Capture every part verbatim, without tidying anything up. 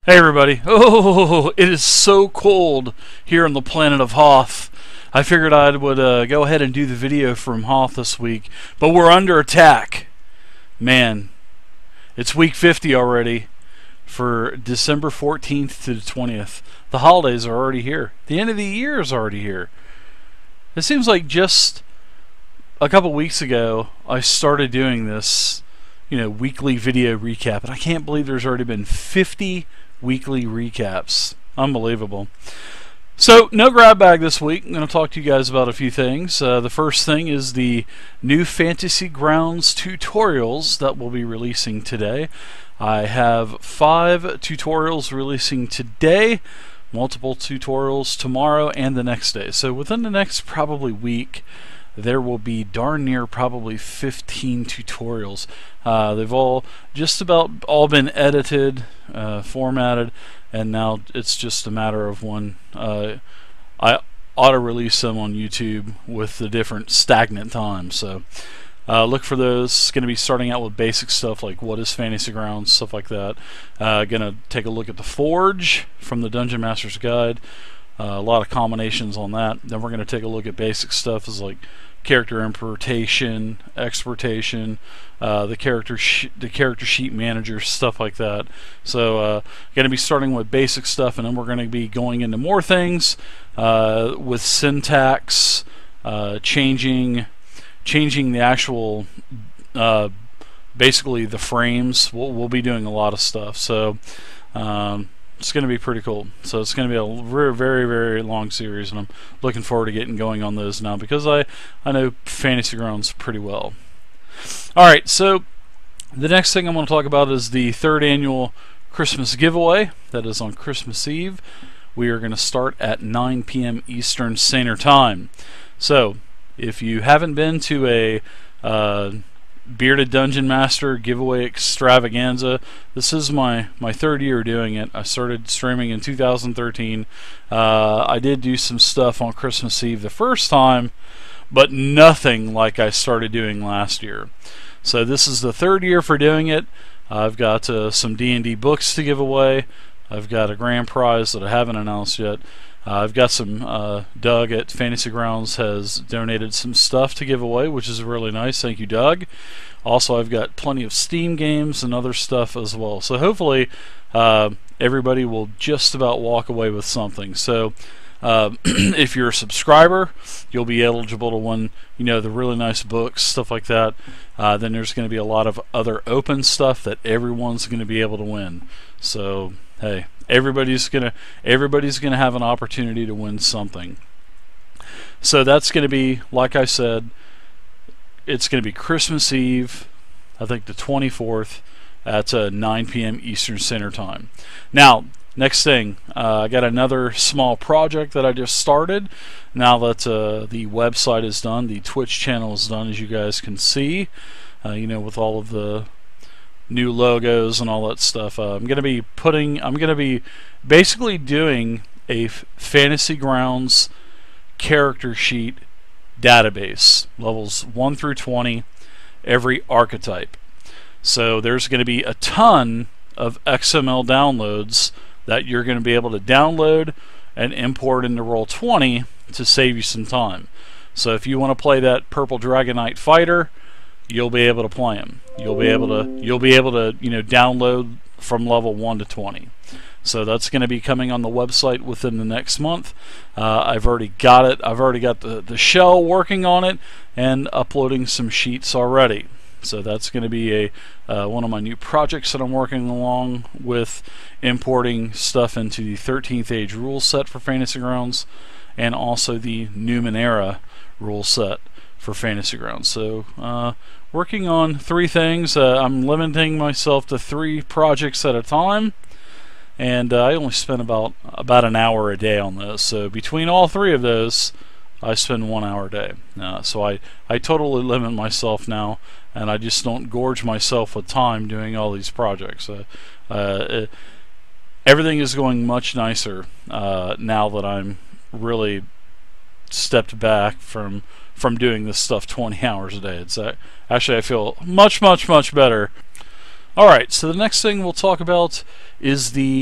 Hey everybody. Oh, it is so cold here on the planet of Hoth. I figured I would uh, go ahead and do the video from Hoth this week, but we're under attack. Man, it's week fifty already for December fourteenth to the twentieth. The holidays are already here. The end of the year is already here. It seems like just a couple weeks ago I started doing this, you know, weekly video recap, and I can't believe there's already been fifty weekly recaps. Unbelievable. So, no grab bag this week. I'm going to talk to you guys about a few things. Uh, the first thing is the new Fantasy Grounds tutorials that we'll be releasing today. I have five tutorials releasing today, multiple tutorials tomorrow and the next day. So within the next probably week, there will be darn near probably fifteen tutorials. Uh, they've all just about all been edited, uh, formatted, and now it's just a matter of when uh, I auto release them on YouTube with the different stagnant times. So uh, look for those. It's going to be starting out with basic stuff like what is Fantasy Grounds, stuff like that. Uh, going to take a look at the Forge from the Dungeon Master's Guide. Uh, a lot of combinations on that. Then we're going to take a look at basic stuff as like character importation, exportation, uh, the character sh the character sheet manager, stuff like that. So uh, going to be starting with basic stuff, and then we're going to be going into more things uh, with syntax, uh, changing changing the actual uh, basically the frames. We'll, we'll be doing a lot of stuff. So um, it's going to be pretty cool. So it's going to be a very, very, very long series, and I'm looking forward to getting going on those now because I, I know Fantasy Grounds pretty well. Alright, so the next thing I'm going to talk about is the third annual Christmas giveaway. That is on Christmas Eve. We are going to start at nine P M Eastern Standard Time. So if you haven't been to a uh, Bearded Dungeon Master giveaway extravaganza, this is my my third year doing it. I started streaming in two thousand thirteen. uh, I did do some stuff on Christmas Eve the first time, but nothing like I started doing last year. So this is the third year for doing it. I've got uh, some D and D books to give away. I've got a grand prize that I haven't announced yet. Uh, I've got some, uh, Doug at Fantasy Grounds has donated some stuff to give away, which is really nice. Thank you, Doug. Also, I've got plenty of Steam games and other stuff as well. So hopefully uh, everybody will just about walk away with something. So uh, if you're a subscriber, you'll be eligible to win, you know, the really nice books, stuff like that. Uh, then there's going to be a lot of other open stuff that everyone's going to be able to win. So hey, everybody's gonna everybody's gonna have an opportunity to win something. So that's gonna be, like I said, it's gonna be Christmas Eve, I think the twenty-fourth, at uh, nine P M Eastern Standard Time. Now, next thing, uh, I got another small project that I just started. Now that uh, the website is done, the Twitch channel is done, as you guys can see, uh, you know, with all of the new logos and all that stuff. Uh, I'm going to be putting, I'm going to be basically doing a Fantasy Grounds character sheet database, levels one through twenty, every archetype. So there's going to be a ton of X M L downloads that you're going to be able to download and import into Roll twenty to save you some time. So if you want to play that Purple Dragonite fighter, you'll be able to play them. You'll be able to you'll be able to you know download from level one to twenty. So that's going to be coming on the website within the next month. Uh, I've already got it. I've already got the the shell working on it and uploading some sheets already. So that's going to be a uh, one of my new projects that I'm working along with, importing stuff into the thirteenth Age rule set for Fantasy Grounds, and also the Numenera rule set for Fantasy Grounds. So uh, working on three things. uh, I'm limiting myself to three projects at a time, and uh, I only spend about about an hour a day on those. So between all three of those, I spend one hour a day. Uh, so I, I totally limit myself now, and I just don't gorge myself with time doing all these projects. Uh, uh, it, everything is going much nicer uh, now that I'm really stepped back from from doing this stuff twenty hours a day. It's uh, actually, I feel much, much, much better. Alright, so the next thing we'll talk about is the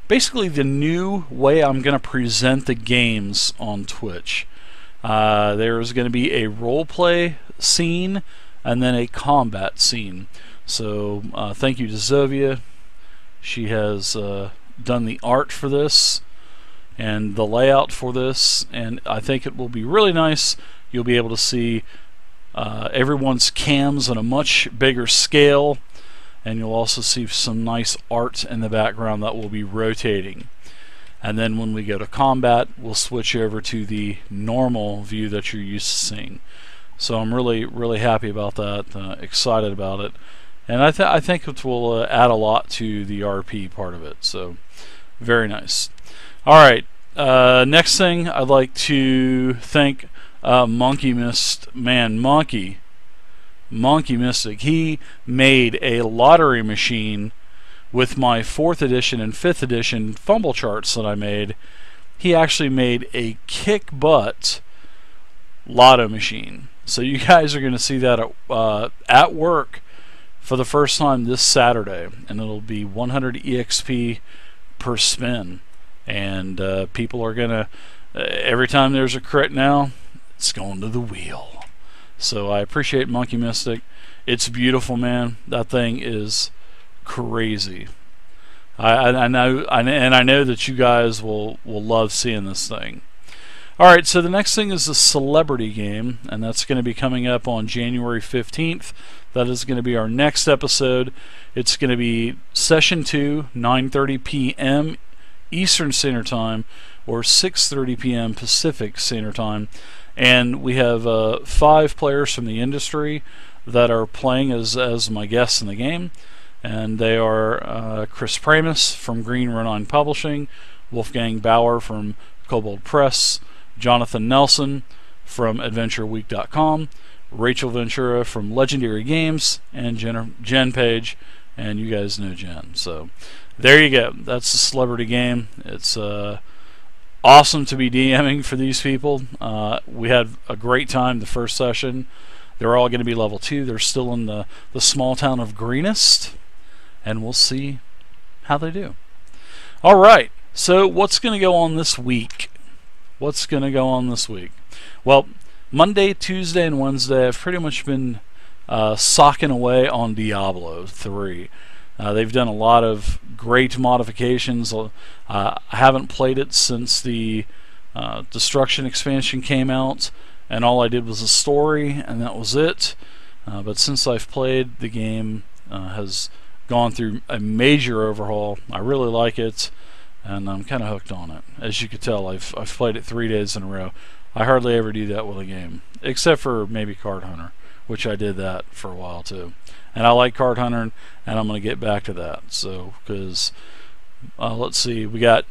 basically the new way I'm going to present the games on Twitch. Uh, there's going to be a roleplay scene and then a combat scene. So uh, thank you to Zovia. She has uh, done the art for this and the layout for this, and I think it will be really nice. You'll be able to see uh, everyone's cams on a much bigger scale, and you'll also see some nice art in the background that will be rotating. And then when we go to combat, we'll switch over to the normal view that you're used to seeing. So I'm really, really happy about that, uh, excited about it. And I, th I think it will uh, add a lot to the R P part of it. So very nice. Alright, uh, next thing I'd like to thank uh, Monkey Mist. Man, Monkey. Monkey Mystic. He made a lottery machine with my fourth edition and fifth edition fumble charts that I made. He actually made a kick butt lotto machine. So you guys are going to see that at, uh, at work for the first time this Saturday, and it'll be one hundred E X P per spin. And uh, people are going to, uh, every time there's a crit now, it's going to the wheel. So I appreciate Monkey Mystic. It's beautiful, man. That thing is crazy. I, I, I know, I, and I know that you guys will will love seeing this thing. All right, so the next thing is the celebrity game, and that's going to be coming up on January fifteenth. That is going to be our next episode. It's going to be session two, nine thirty p m Eastern Standard Time, or six thirty p m Pacific Standard Time. And we have uh, five players from the industry that are playing as, as my guests in the game. And they are uh, Chris Pramus from Green Renine Publishing, Wolfgang Bauer from Kobold Press, Jonathan Nelson from Adventure Week dot com, Rachel Ventura from Legendary Games, and Jen, Jen Page, and you guys know Jen. So there you go. That's the celebrity game. It's uh, awesome to be DMing for these people. Uh, we had a great time the first session. They're all going to be level two. They're still in the, the small town of Greenest, and we'll see how they do. All right, so what's going to go on this week? What's going to go on this week? Well, Monday, Tuesday, and Wednesday, I've pretty much been uh, socking away on Diablo three. Uh, they've done a lot of great modifications. Uh, I haven't played it since the uh, Destruction expansion came out, and all I did was a story, and that was it. Uh, but since I've played, the game uh, has gone through a major overhaul. I really like it, and I'm kind of hooked on it. As you could tell, I've, I've played it three days in a row. I hardly ever do that with a game, except for maybe Card Hunter, which I did that for a while too. And I like Card Hunter, and I'm going to get back to that. So, because, uh, let's see, we got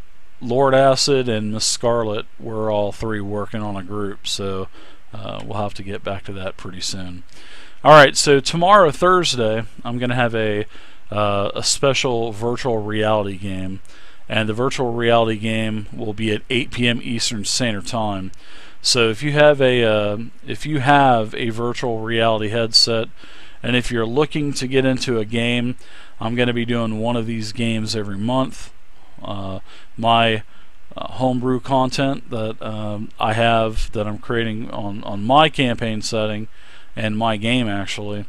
Lord Acid and Miss Scarlet. We're all three working on a group, so uh, we'll have to get back to that pretty soon. Alright, so tomorrow, Thursday, I'm going to have a, uh, a special virtual reality game. And the virtual reality game will be at eight p m Eastern Standard Time. So if you have a uh, if you have a virtual reality headset, and if you're looking to get into a game, I'm going to be doing one of these games every month. Uh, my uh, homebrew content that um, I have that I'm creating on on my campaign setting and my game actually,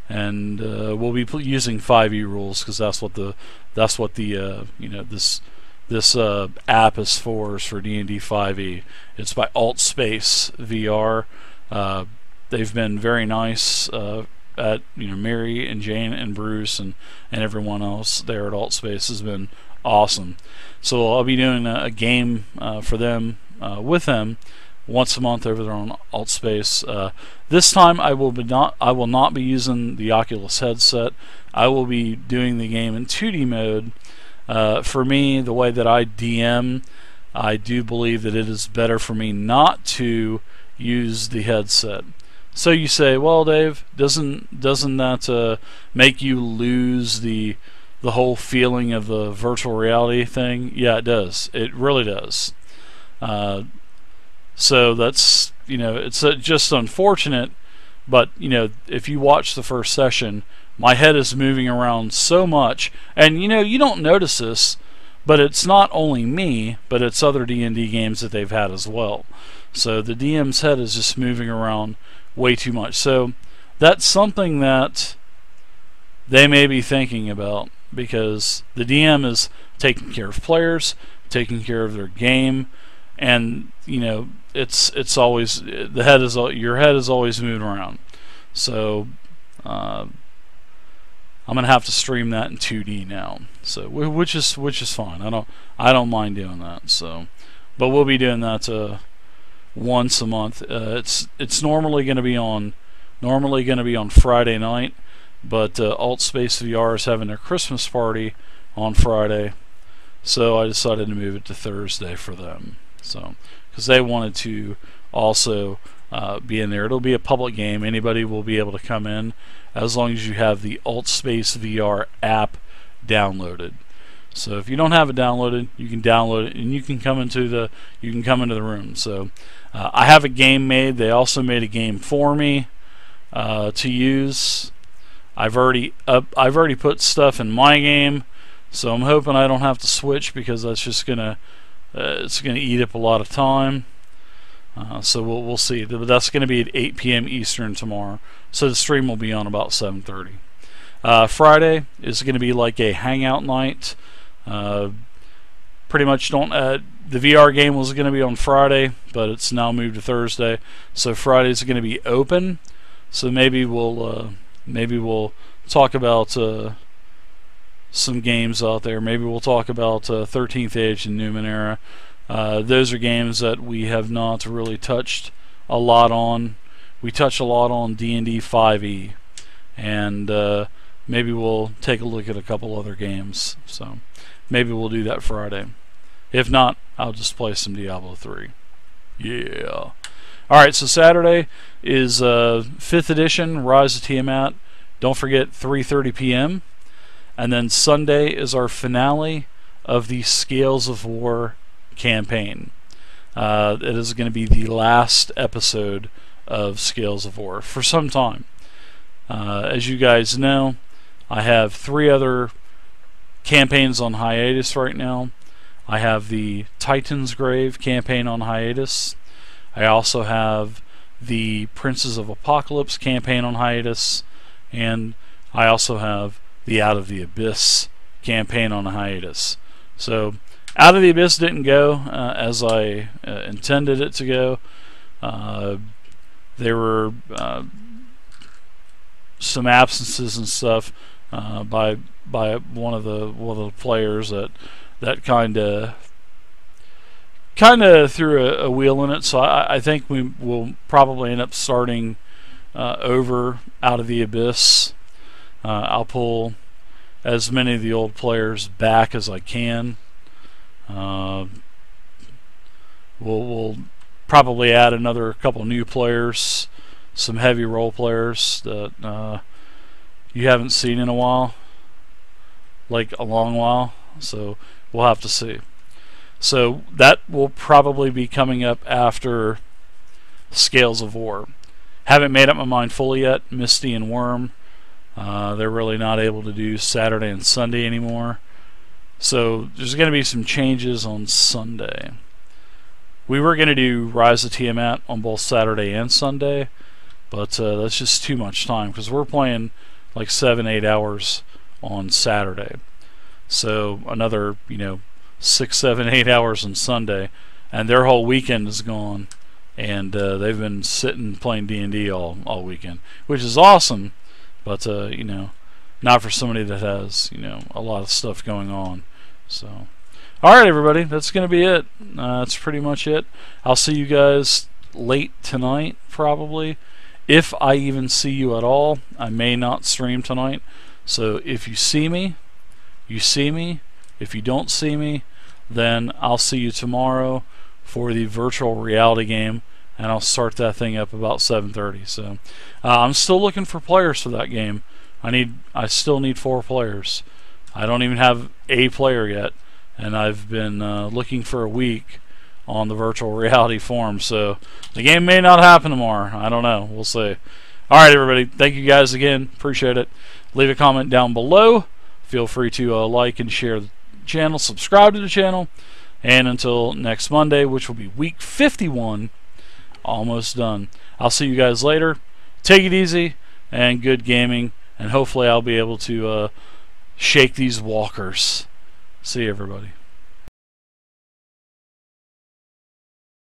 and uh, we'll be using five E rules because that's what the that's what the uh, you know this this uh, app is for is for D and D five E. It's by Altspace V R. Uh, they've been very nice uh, at you know Mary and Jane and Bruce and and everyone else there at Altspace has been awesome. So I'll be doing a, a game uh, for them uh, with them once a month over there on Altspace. Uh, this time I will be not I will not be using the Oculus headset. I will be doing the game in two D mode. Uh, for me, the way that I D M, I do believe that it is better for me not to use the headset. So you say, well, Dave, doesn't doesn't that uh, make you lose the the whole feeling of the virtual reality thing? Yeah, it does. It really does. Uh, so that's you know it's uh, just unfortunate, but you know if you watch the first session, my head is moving around so much, and you know you don't notice this, but it's not only me, but it's other D and D games that they've had as well. So the D M's head is just moving around way too much. So that's something that they may be thinking about, because the D M is taking care of players, taking care of their game, and you know it's it's always the head is your head is always moving around. So uh, I'm gonna have to stream that in two D now. So which is which is fine. I don't I don't mind doing that. So, but we'll be doing that uh, once a month. Uh, it's it's normally going to be on normally going to be on Friday night, but uh, Altspace V R is having their Christmas party on Friday, so I decided to move it to Thursday for them. So because they wanted to also uh, be in there. It'll be a public game. Anybody will be able to come in as long as you have the Altspace V R app downloaded. So if you don't have it downloaded, you can download it and you can come into the you can come into the room. So uh, I have a game made. They also made a game for me uh, to use. I've already up, I've already put stuff in my game, so I'm hoping I don't have to switch, because that's just gonna uh, it's gonna eat up a lot of time. Uh, so we'll we'll see. But that's going to be at eight P M Eastern tomorrow. So the stream will be on about seven thirty. Uh, Friday is going to be like a hangout night. Uh, pretty much don't. Uh, the V R game was going to be on Friday, but it's now moved to Thursday. So Friday is going to be open. So maybe we'll uh, maybe we'll talk about uh, some games out there. Maybe we'll talk about uh, thirteenth Age and Numenera. Uh, those are games that we have not really touched a lot on. We touch a lot on D and D five E, and uh, maybe we'll take a look at a couple other games. So maybe we'll do that Friday. If not, I'll just play some Diablo three. Yeah. Alright, so Saturday is uh, fifth edition, Rise of Tiamat. Don't forget, three thirty P M And then Sunday is our finale of the Scales of War campaign. Uh, it is going to be the last episode of Scales of War for some time. Uh, as you guys know, I have three other campaigns on hiatus right now. I have the Titan's Grave campaign on hiatus. I also have the Princes of Apocalypse campaign on hiatus, and I also have the Out of the Abyss campaign on hiatus. So Out of the Abyss didn't go uh, as I uh, intended it to go. Uh, there were uh, some absences and stuff uh, by by one of the one of the players that that kind of kind of threw a, a wheel in it. So I, I think we will probably end up starting uh, over Out of the Abyss. Uh, I'll pull as many of the old players back as I can. Uh, we'll, we'll probably add another couple new players, some heavy role players that uh, you haven't seen in a while, like a long while. So we'll have to see. So that will probably be coming up after Scales of War. Haven't made up my mind fully yet. Misty and Worm, uh, they're really not able to do Saturday and Sunday anymore. So there's going to be some changes on Sunday. We were going to do Rise of Tiamat on both Saturday and Sunday, but uh, that's just too much time, because we're playing like seven, eight hours on Saturday. So another, you know, six, seven, eight hours on Sunday, and their whole weekend is gone, and uh, they've been sitting playing D and D all all weekend, which is awesome, but uh, you know, not for somebody that has, you know, a lot of stuff going on. So, all right, everybody, that's gonna be it. Uh, that's pretty much it. I'll see you guys late tonight, probably, if I even see you at all. I may not stream tonight, so if you see me, you see me. If you don't see me, then I'll see you tomorrow for the virtual reality game, and I'll start that thing up about seven thirty. So uh, I'm still looking for players for that game. I need I still need four players. I don't even have a player yet, and I've been uh, looking for a week on the virtual reality forum. So the game may not happen tomorrow. I don't know. We'll see. All right, everybody. Thank you guys again. Appreciate it. Leave a comment down below. Feel free to uh, like and share channel, subscribe to the channel, and until next Monday, which will be week fifty-one, almost done. I'll see you guys later. Take it easy and good gaming, and hopefully I'll be able to uh, shake these walkers. See you, everybody.